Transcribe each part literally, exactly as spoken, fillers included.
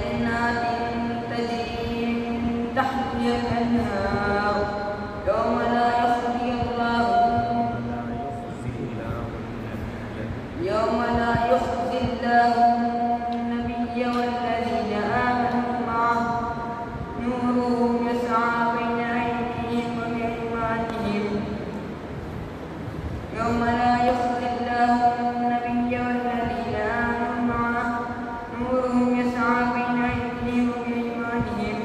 وجنات تجري من تحتها الأنهار يوم لا يخزي الله يوم لا يخزي الله النبي والذين آمنوا معه نورهم يسعى بين أيديهم وبأيمانهم يوم لا يخزي الله النبي والذين آمنوا معه نورهم يسعى بين أيديهم وبأيمانهم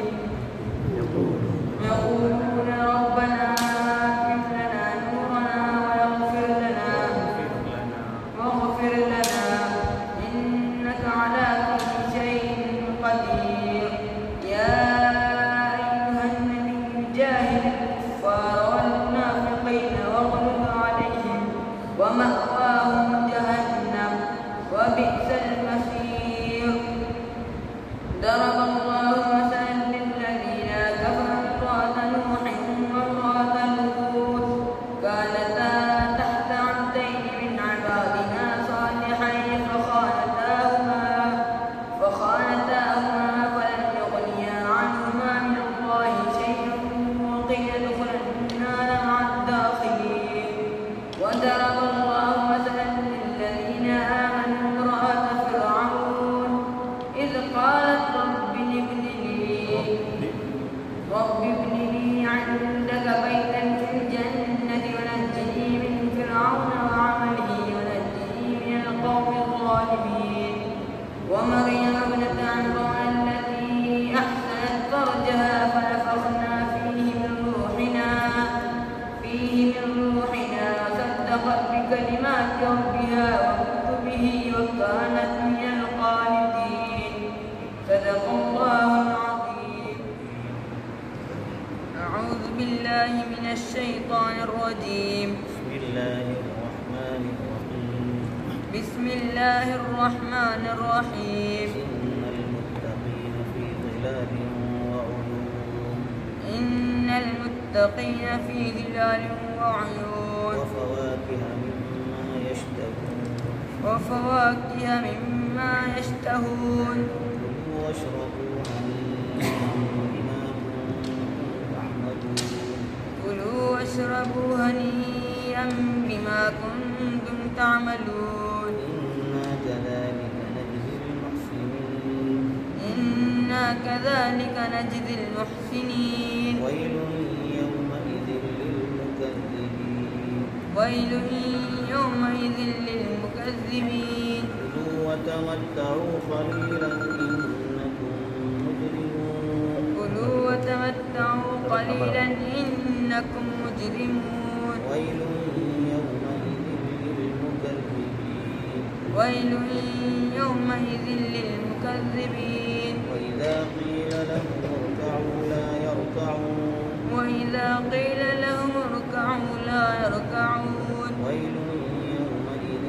يقولون ربنا أتمم لنا نورنا ويغفر لنا واغفر لنا إنك على كل شيء قدير يا أيها النبي جاهد الكفار والمنافقين واغلظ عليهم ومأواهم جهنم وبئس المصير ضرب الله مثلا للذين كفروا امرأة نوح وامرأة لوط كانتا تحت عبدين من عبادنا صالحين فخانتاهما فخانتاهما فلم يغنيا عنهما من الله شيئا وقيل ادخلا النار مع الداخلين وضرب الله مثلا للذين آمنوا امرأة فرعون إذ قالت رب ابن لي رب ابن لي عندك بيتا في الجنة ونجني من فرعون وعمله ونجني من القوم الظالمين ومريم ابنة عمران التي أحسنت فرجها فنفخنا فيه من روحنا فيه من روحنا وصدقت بكلمات ربها وكتبه وكانت من القانتين صدق الله العظيم. أعوذ بالله من الشيطان الرجيم. بسم الله الرحمن الرحيم. بسم الله الرحمن الرحيم. إن المتقين في ظلال وعيون إن المتقين في ظلال وعيون وفواكه مما يشتهون وفواكه مما يشتهون كلوا واشربوا هنيئا بما كنتم تعملون كلوا واشربوا هنيئا بما كنتم تعملون إنا كذلك نجزي المحسنين إنا كذلك نجزي المحسنين ويل يومئذ للمكذبين ويل يومئذ للمكذبين كلوا وتمتعوا قليلا إنكم مجرمون كلوا وتمتعوا قليلا إنكم مجرمون ويل يومئذ للمكذبين ويل يومئذ للمكذبين وإذا قيل لهم اركعوا لا يركعون وإذا قيل لهم اركعوا لا يركعون ويل يومئذ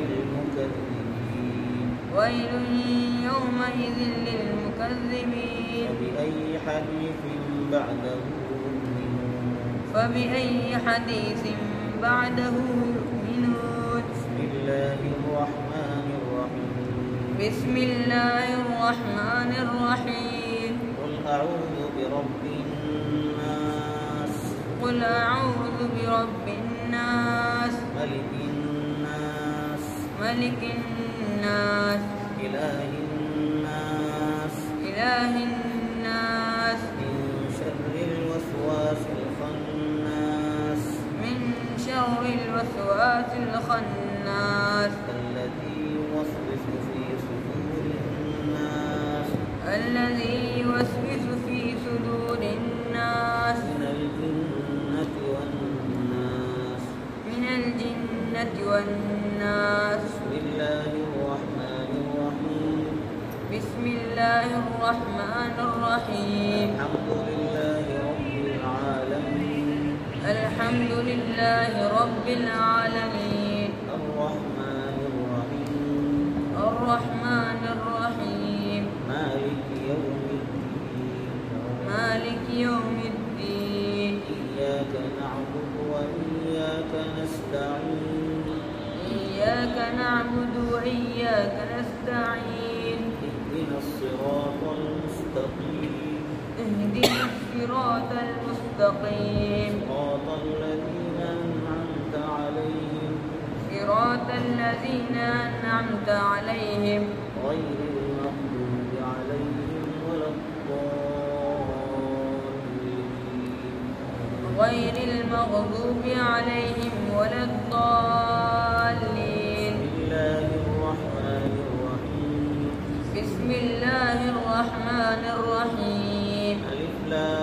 للمكذبين ويل يومئذ للمكذبين فبأي حديث بعده يؤمنون فبأي حديث بعده يؤمنون بسم الله الرحمن الرحيم بسم الله الرحمن الرحيم قل أعوذ برب الناس قل أعوذ برب الناس ملك الناس ملك الناس إله الناس إله الناس من شر الوسواس الخناس من شر الوسواس الخناس الذي يوسوس في صدور الناس الذي يوسوس في صدور الناس من الجنة والناس من الجنة والناس بسم الله الرحمن الرحيم بسم الله الرحمن الرحيم الحمد لله رب العالمين الحمد لله رب العالمين الرحمن الرحيم الرحمن الرحيم مالك يوم الدين مالك يوم الدين إياك نعبد وإياك نستعين إياك نعبد وإياك نستعين اهدنا الصراط الصراط المستقيم صراط الذين أنعمت عليهم صراط الذين أنعمت عليهم غير المغضوب عليهم ولا الضالين غير المغضوب عليهم ولا الضالين. بسم الله الرحمن الرحيم. بسم الله الرحمن الرحيم. ألف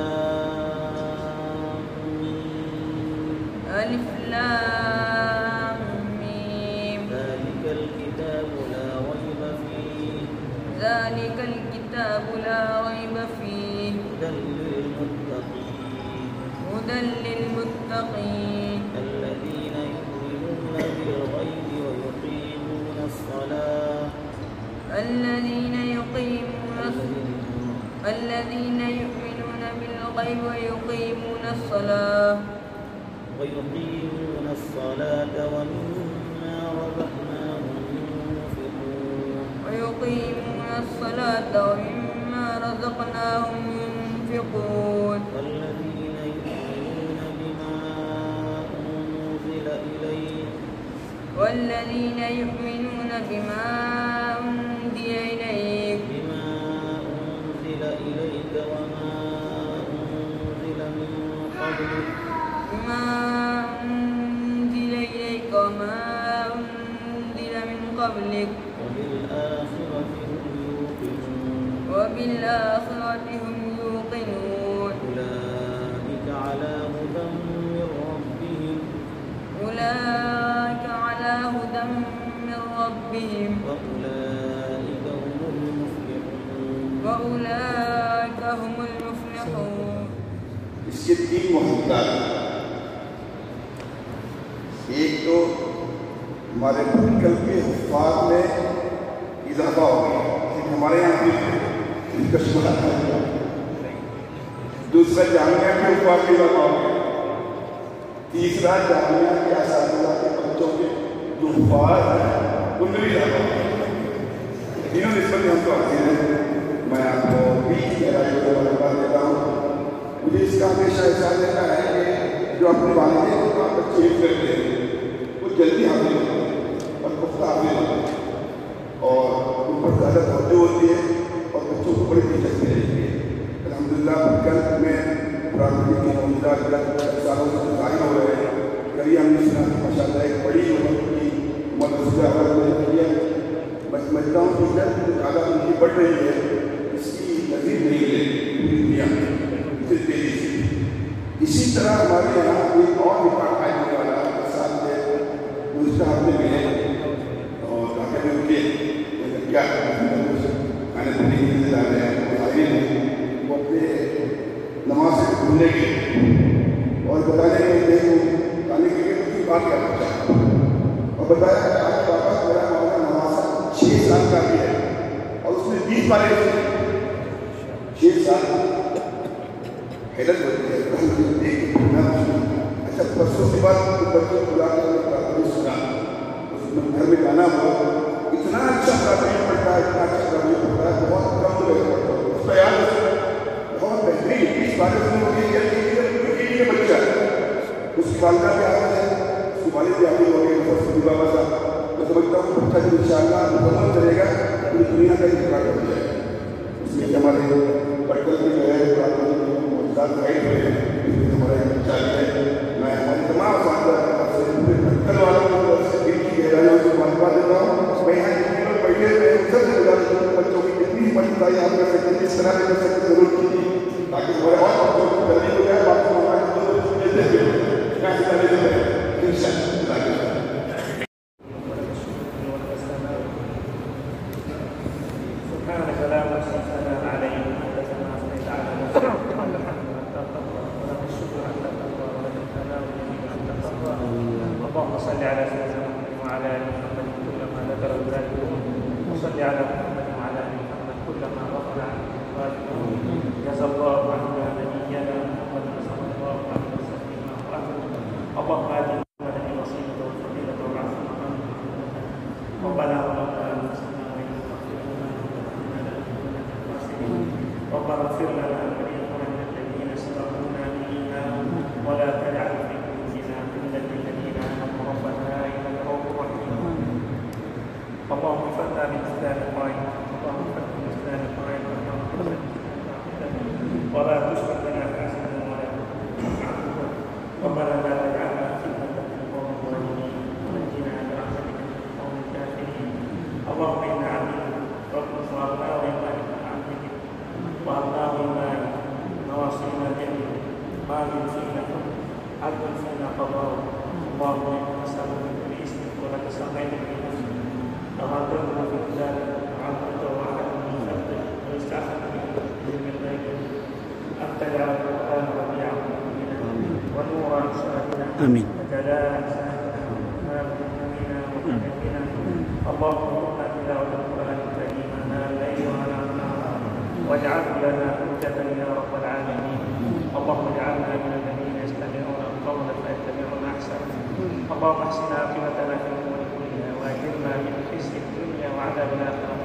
لام ميم. ألف لام ميم. ذلك الكتاب لا ريب فيه ذلك الكتاب لا ريب فيه هدى للمتقين هدى للمتقين الذين يؤمنون بالغيب ويقيمون الصلاة الذين يقيمون الذين يؤمنون بالغيب ويقيمون الصلاة ويقيمون الصلاة ومما رزقناهم ينفقون ويقيمون الصلاة ومما رزقناهم ينفقون والذين يؤمنون بما أنزل إليك والذين يؤمنون بما أنزل إليك بما أنزل إليك وما أنزل من قبلك بما أنزل إليك وما أنزل من قبلك وبالآخرة هم يوقنون وبالآخرة هم يوقنون أولئك على هدى من ربهم أولئك على هدى من ربهم وأولئك هم المفلحون وأولئك هم المفلحون. اس کے تین محبت، ایک تو ہمارے پولیٹیکل کے حفاظ میں اضافہ ہو گیا، لیکن ہمارے یہاں بھی اس کا شمار ہے. دوسرا جامعہ کے حفاظ میں اضافہ ہو گیا. تیسرا جامعہ کے اساتذہ کے بچوں کے جو حفاظ ہیں ان میں بھی اضافہ ہو گیا. تینوں نسبت ہم تو حاصل ہیں. میں آپ کو بیچ میں بات دیتا ہوں. مجھے اس کا ہمیشہ احساس رہتا ہے کہ جو اپنے والدین کو آپ بچے کرتے ہیں وہ جلدی حاصل ہوتے ہیں اور پختہ حاصل ہوتے ہیں اور ان پر زیادہ توجہ ہوتی ہے اور بچوں کو بڑی دلچسپی رہتی ہے. الحمدللہ کل میں پرائمری کی موجودہ سالوں سے ظاہر ہو رہے ہیں. کبھی ہم نے سنا ماشاء اللہ ایک بڑی عمر کی مدرسہ میں سمجھتا ہوں کہ جب تعداد ان کی بڑھ رہی ہے اس کی نظیر نہیں ہے پوری دنیا میں تیزی سے. اسی طرح ہمارے یہاں ایک اور ریکارڈ قائم ہونے والا ساتھ میں گزشتہ ہفتے میں ہے اور تاکہ میں ان کے کیا کھانے پینے کے انتظار ہے حاضر ہیں وہ اپنے نماز سے کھلنے کے اور بتانے کے لیے کھانے کے لیے کچھ بات کرنا چاہتا ہوں اور بتایا کہ آپ کے پاس میرا مولانا نماز چھ سال کا بھی ہے اور اس میں بیس بارے چھ سال حیرت ہوتی ہے. اچھا پرسوں کے بعد بچوں کو لا کر سنا گھر میں گانا ہوا اتنا اچھا پڑھائی پڑتا ہے اتنا اچھا پڑھائی پڑتا ہے بہت کم لوگ پڑھتا ہے اس کا یاد بہت بہترین بیس بارے میں بچہ اس کی والدہ بھی آگے ہے اس کی والد بھی آگے ہو گئے بابا صاحب میں سمجھتا ہوں بچہ جو ان شاء اللہ مکمل کرے گا پوری دنیا کا انتظار ہو جائے گا. اس میں ہمارے پٹکل کی جو ہے گائڈ ہوئے ہمارا بچہ ہے. میں ہمارے تمام پٹکل والوں کو دل کی گہرائیوں سے معلومات دیتا ہوں. میں یہاں جتنے لوگ بیٹھے ہوئے ہیں سب سے گزارش کروں بچوں کی جتنی مدد آپ کر سکتے ہیں اس طرح سے کر سکتے ضرور کیجیے تاکہ ہمارے اور بچوں کی تربیت ہو جائے. باقی ہمارے ان شاء اللہ اللهم صل على سيدنا محمد وعلى ال محمد كلما ذكر ذلكم وصل على محمد وعلى ال محمد كلما غفر عنه الظالمون. جزا الله عنا نبينا محمد صلى الله عليه وسلم واجره. اللهم ات محمدا الوسيله والفضيله وابعثه مقاما محمودا. ربنا ظلمنا انفسنا وان لم تغفر لنا وترحمنا لنكونن من الخاسرين. ربنا اغفر لنا ولاخواننا الذين ماض فينا حكم عدل فينا قضاء اللهم انا نسالك من اسمك ولك سميت به تغادرنا في كتابك وعظمت وحدك من خلقك واستعفت به من غيرك ان تجعل القران ربيع قلوبنا ونور ابصارنا وجلاء احزاننا وهمنا وهمنا اللهم ارنا تلاوه القران الكريم اناء الليل واناء النهار واجعله لنا حجه يا رب العالمين. اللهم اجعلنا من الذين يستمعون القول فيتبعون احسنه. اللهم احسن عاقبتنا في الامور كلها واجرنا من خزي الدنيا وعذاب الاخره